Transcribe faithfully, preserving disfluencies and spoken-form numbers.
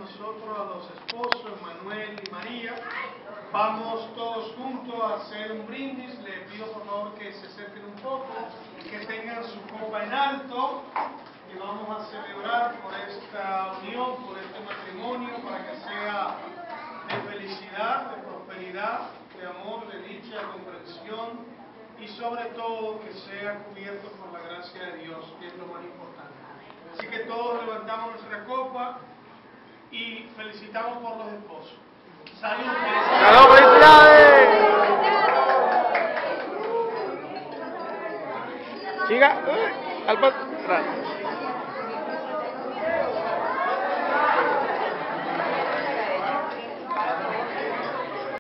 nosotros a los esposos, Manuel y María. Vamos todos juntos a hacer un brindis. Les pido por favor que se acerquen un poco, que tengan su copa en alto, y vamos a celebrar por esta unión, por este matrimonio, para que sea de felicidad, de prosperidad, de amor, de dicha, de comprensión, y sobre todo que sea cubierto por la gracia de Dios, que es lo más importante. Así que todos levantamos nuestra copa y felicitamos por los esposos. ¡Salud! ¡Salud, felicidades! Siga, al patrón.